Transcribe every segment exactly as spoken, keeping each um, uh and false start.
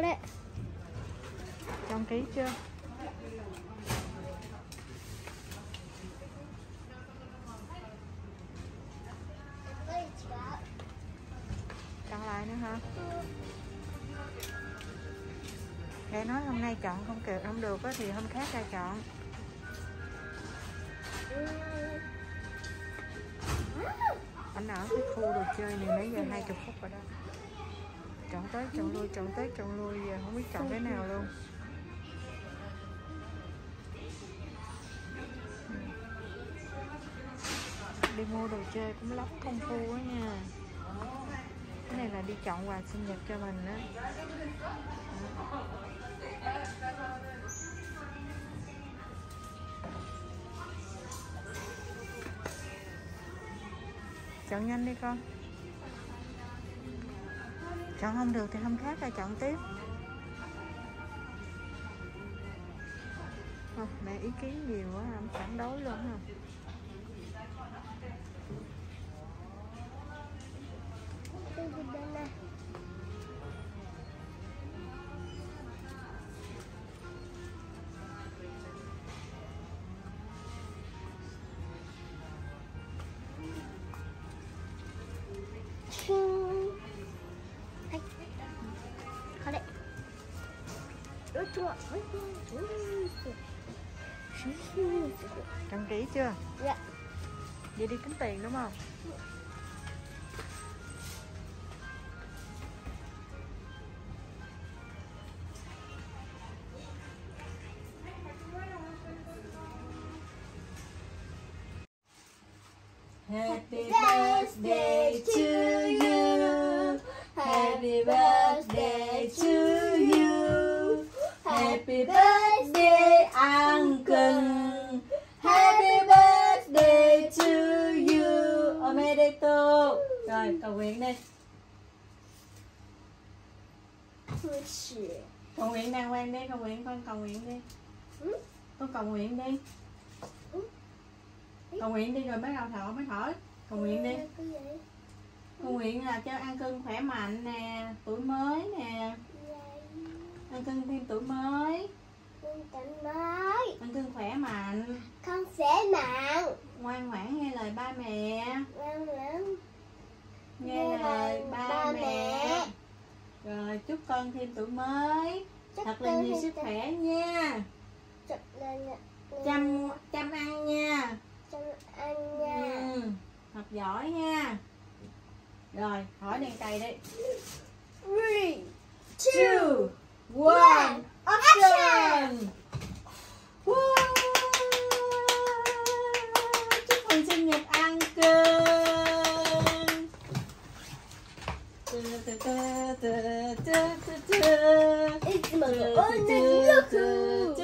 đấy. Chọn kỹ chưa? Chọn lại nữa hả? Để nói hôm nay chọn không kịp, không được thì hôm khác ra chọn. Anh ở cái khu đồ chơi này nãy giờ hai mươi phút rồi đó. Chọn tới chọn lui, chọn tới chọn lui, giờ không biết chọn cái nào luôn. Đi mua đồ chơi cũng lắm công phu quá nha. Cái này là đi chọn quà sinh nhật cho mình á. Chọn nhanh đi con. Chọn không được thì hôm khác là chọn tiếp. Không, mẹ ý kiến nhiều quá, không phản đối luôn ha. Chọn kỹ chưa? Dạ. Vậy đi tính tiền đúng không? Happy birthday to you. Happy birthday to you. Happy birthday Uncle. Happy birthday to you. Omedeto. Rồi cầu nguyện đi. Cầu nguyện đàng hoàng đi, cầu nguyện con cầu nguyện đi. Con cầu nguyện đi. Cầu nguyện đi rồi mới đầu thở mới thở. Cầu nguyện đi. Cầu nguyện là cho An Cưng khỏe mạnh nè, tuổi mới nè. An Cưng thêm tuổi mới. An Cưng khỏe mạnh. Con khỏe mạnh. Ngoan ngoãn nghe lời ba mẹ. Ngoan ngoãn Nghe lời ba, ba mẹ. mẹ. Rồi chúc con thêm tuổi mới. Chúc thật là nhiều sức khỏe nha. Chăm chăm ăn nha. Ăn nha. Ừ, học giỏi nha. Rồi hỏi đèn cày đi. Three, two, one, action. Wow. Chúc mừng sinh nhật An Cưng. It's my own Yoku.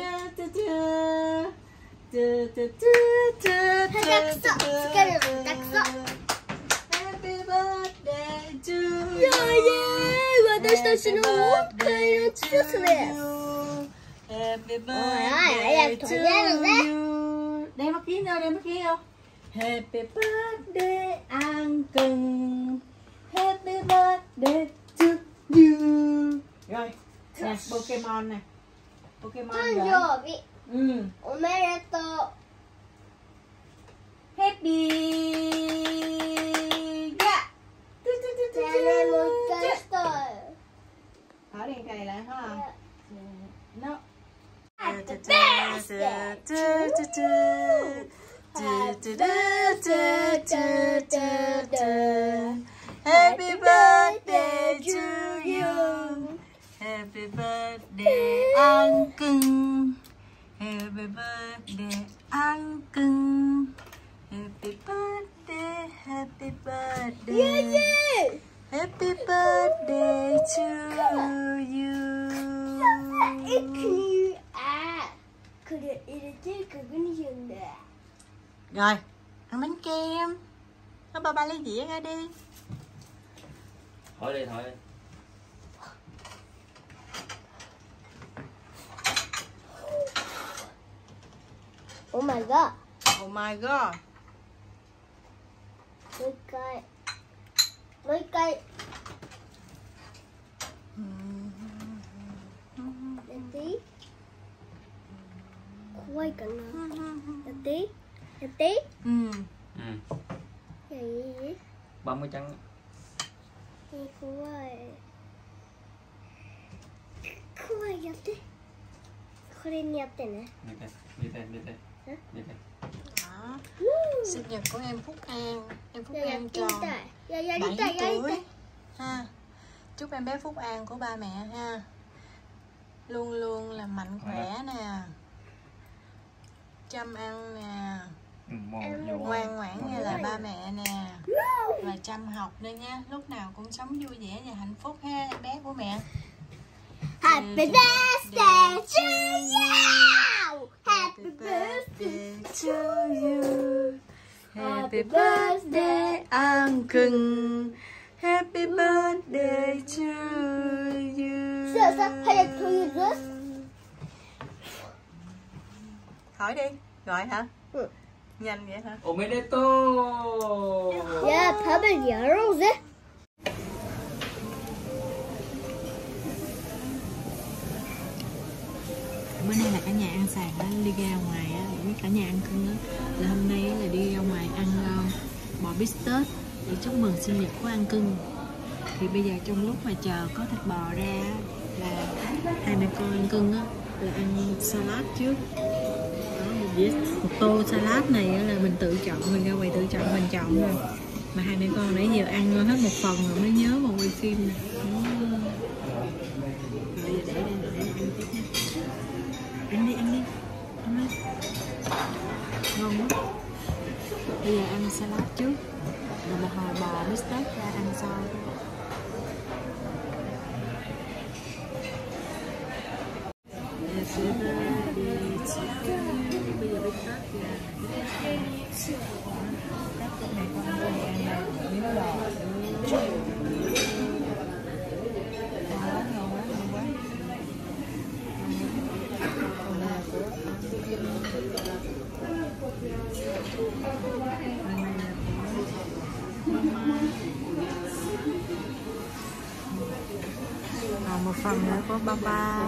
Happy birthday to you. イエーイ、私たちの本会のチュースです。 Happy birthday to you. Đem mắt kia vô, đem mắt kia vô. Happy birthday An Cưng. Happy birthday to you. Rồi, nè, Pokemon nè. Pokemon rồi. Ừ. おめでとう。 Happy. Yeah. じゃあね、もう一回したい。 Hỏi đèn cày lại ha. No. Happy birthday to you. Happy birthday to you. Happy birthday An Cưng. Happy birthday An Cưng. Happy birthday, happy birthday. Yeah, yeah. Happy birthday to you. あ、これ入れてここにするんだ。 Rồi, ăn bánh kem. Nó ba ba lấy dĩa ra đi. Thôi đi, thôi đi. Oh my god. Oh my god. もう一回。もう一回。 いかな。やっていい？やっていい？ Ừ. Ừ. いやいい？ ba mươi trắng. 怖い。怖い、やって。これにやってね。 Đi đây, đi đây, đi đây. Hả? Đi đây. Đó. Sinh nhật của em Phúc An. Em Phúc いや、やっ An てみ tròn たい。いや、やりたい、 bảy やりた tuổi い。 ha. Chúc em bé Phúc An của ba mẹ ha, luôn luôn là mạnh khỏe nè, chăm ăn nè, Ừ, mồm vô. ngoan ngoãn như là ba mẹ nè, và chăm học nữa nha, lúc nào cũng sống vui vẻ và hạnh phúc ha em bé của mẹ. Happy birthday to you! Happy birthday to you. Happy birthday Uncle. Happy birthday to you. さあさあ、早く取るぞ。 Hỏi đi, gọi hả? Ừ. Nhanh vậy hả? Omedeto. いや、食べるやろうぜ。 Bữa nay là cả nhà ăn sàn á, đi ra ngoài á, biết cả nhà ăn cưng á, là hôm nay á, là đi ra ngoài ăn uh, bò bít tết để chúc mừng sinh nhật của ăn cưng. Thì bây giờ trong lúc mà chờ có thịt bò ra á, là hai mẹ con ăn cưng á là ăn salad trước. Đó, một, dĩa, một tô salad này á, là mình tự chọn, mình ra ngoài tự chọn mình chọn rồi. Mà hai mẹ con nãy giờ ăn hết một phần rồi mới nhớ một quay phim này. Bây giờ để đây, để ăn tiếp nha. Ăn đi, ăn đi, ăn đi. Ngon quá. Bây giờ ăn salad trước, rồi một hồi bò bít tết ra ăn sau. Happy birthday to you. Bây giờ bít tết ra. Các con này con ơi ăn nào, miếng bò. Ngon quá, ngon quá, ngon quá. Còn một phần nữa của ba ba.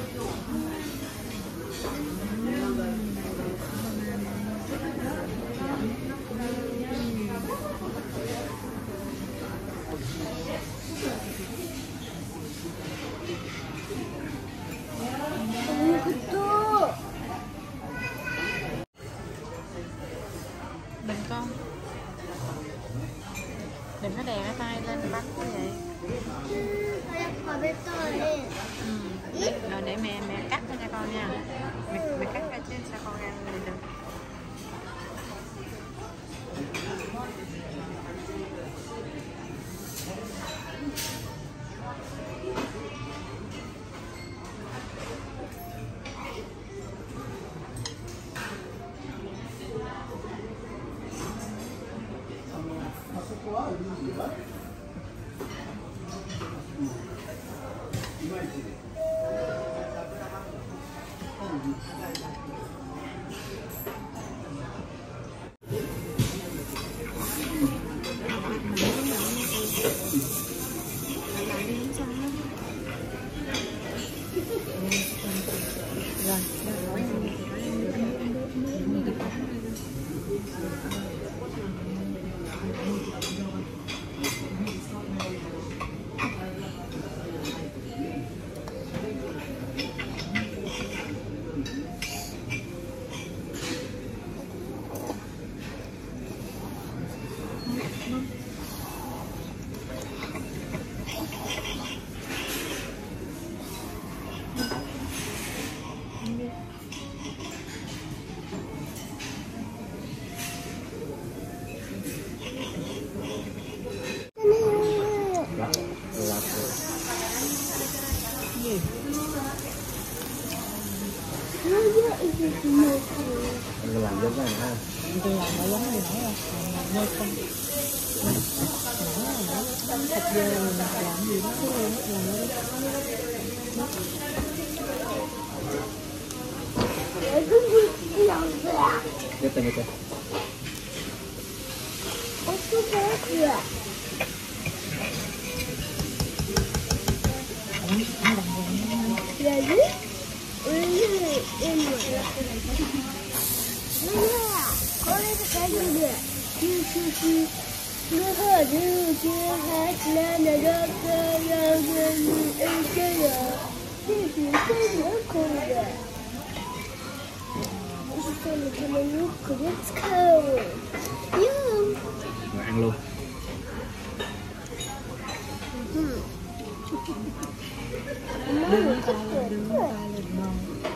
Đừng con, đừng có đè cái tay lên bắn như vậy. 早く食べたい。 Ừ. Rồi để mẹ mẹ cắt ra cho con nha. Mẹ, mẹ cắt ra chứ sao con ăn thì được. Anh làm giống này ha. Tôi làm nó giống như nãy rồi, làm nơi không. Nãy là nãy thịt dê mình làm gì đó cứ lên hết làm lên. Get them, get them. Ready? Ready? yên rồi. Đây nè, có đây là cái gì nè? Chiu chiu chiu. Đưa hờ đưa chiu hát lên là đưa cơ ra ra ra chơi rồi. Chiu chiu chơi nữa không rồi. Sao mà cho nó nước của let's go. Yum. Rồi ăn luôn. Đứng tay lên, đứng tay lên bông.